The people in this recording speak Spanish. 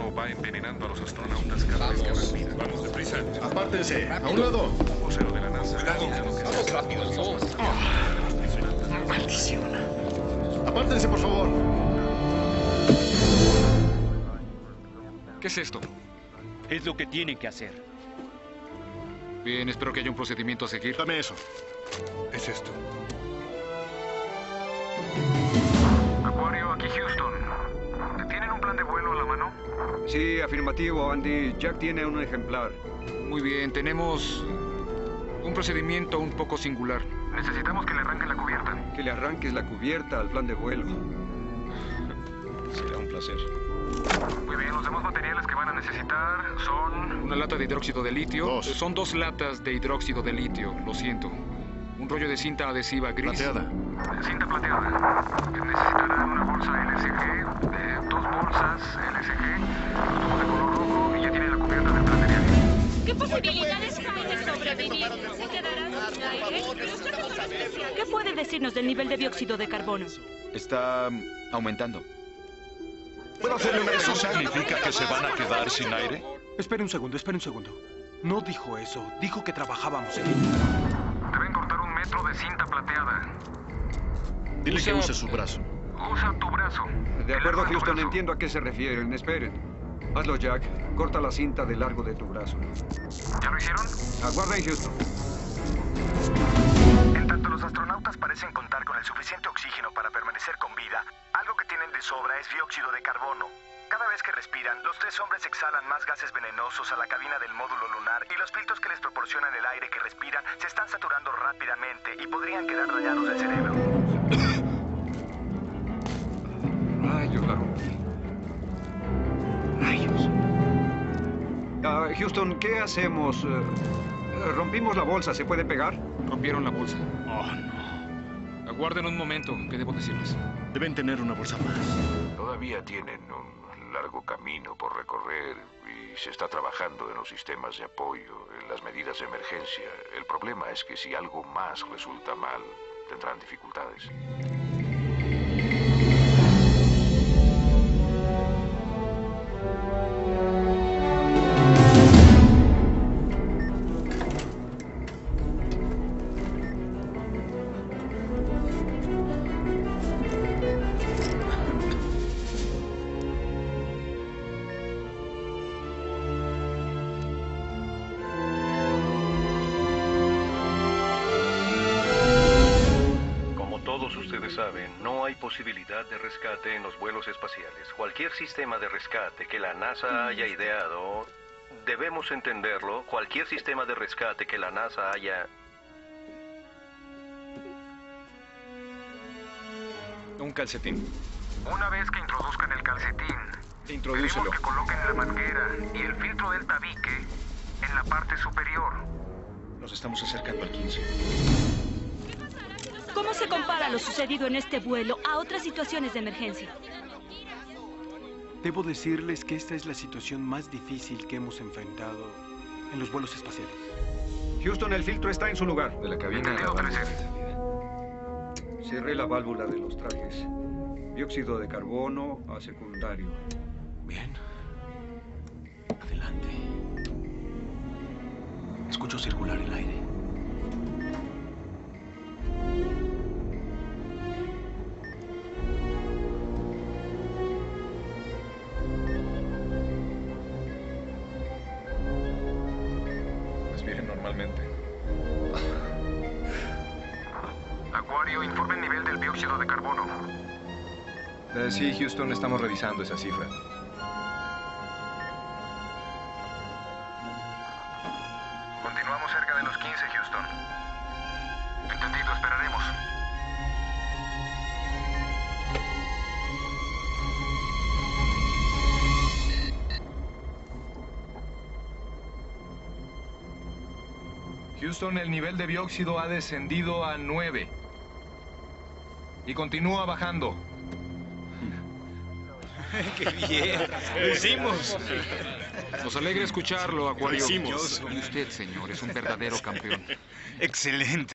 carbono va envenenando a los astronautas cada vez que respiran. Vamos, deprisa. Apártense, a un lado. Un vocero de la NASA. Vamos rápido, todos. Maldición. Apártense, por favor. ¿Qué es esto? Es lo que tienen que hacer. Bien, espero que haya un procedimiento a seguir. Dame eso. Es esto. Acuario, aquí Houston. ¿Tienen un plan de vuelo a la mano? Sí, afirmativo, Andy. Jack tiene un ejemplar. Muy bien, tenemos un procedimiento un poco singular. Necesitamos que le arranquen la cubierta. Que le arranques la cubierta al plan de vuelo. Será un placer. Muy bien, los demás materiales que van a necesitar son... Una lata de hidróxido de litio. Dos. Son 2 latas de hidróxido de litio, lo siento. Un rollo de cinta adhesiva gris. Plateada. cinta plateada. Necesitarán una bolsa LSG, 2 bolsas LSG, un tubo de color rojo y ya tienen la cubierta del plan de viaje. ¿Qué posibilidades hay de sobrevivir? ¿Se quedarán sin aire? ¿Qué puede decirnos del nivel de dióxido de carbono? Está aumentando. ¿Puedo hacerle una ¿Eso pregunta? significa que se van a quedar sin aire? Espere un segundo. No dijo eso. Dijo que trabajábamos en ello. Deben cortar 1 metro de cinta plateada. Dile que use su brazo. Usa tu brazo. De El acuerdo, largo de tu Houston, brazo. entiendo a qué se refieren. Esperen. Hazlo, Jack. Corta la cinta del largo de tu brazo. ¿Ya lo hicieron? Aguarden, Houston. En tanto los astronautas parecen contar con el suficiente oxígeno para permanecer con vida, algo que tienen de sobra es dióxido de carbono. Cada vez que respiran, los 3 hombres exhalan más gases venenosos a la cabina del módulo lunar y los filtros que les proporcionan el aire que respiran se están saturando rápidamente y podrían quedar dañados del cerebro. Rayos, la rompí. Rayos. Houston, ¿qué hacemos? Rompimos la bolsa, ¿se puede pegar? Rompieron la bolsa. Oh, no. Aguarden un momento, ¿qué debo decirles? Deben tener una bolsa más. Todavía tienen un largo camino por recorrer y se está trabajando en los sistemas de apoyo, en las medidas de emergencia. El problema es que si algo más resulta mal, tendrán dificultades. Todos ustedes saben, no hay posibilidad de rescate en los vuelos espaciales. Cualquier sistema de rescate que la NASA haya ideado, debemos entenderlo, cualquier sistema de rescate que la NASA haya... Un calcetín. Una vez que introduzcan el calcetín, Introdúcelo. pedimos que coloquen la manguera y el filtro del tabique en la parte superior. Nos estamos acercando al 15. ¿Cómo se compara lo sucedido en este vuelo a otras situaciones de emergencia? Debo decirles que esta es la situación más difícil que hemos enfrentado en los vuelos espaciales. Houston, el filtro está en su lugar. De la cabina a la Entendido, válvula 13. de salida. Cerré la válvula de los trajes. Dióxido de carbono a secundario. Bien. Adelante. Escucho circular el aire. Respiren normalmente. Acuario, informe el nivel del dióxido de carbono. Sí, Houston, estamos revisando esa cifra. Continuamos cerca de los 15, Houston. Entendido, esperaremos. Houston, el nivel de dióxido ha descendido a 9. Y continúa bajando. ¡Qué bien! ¡Lo hicimos! Nos alegra escucharlo, Acuario. Lo hicimos. Y usted, señor, es un verdadero campeón. Excelente.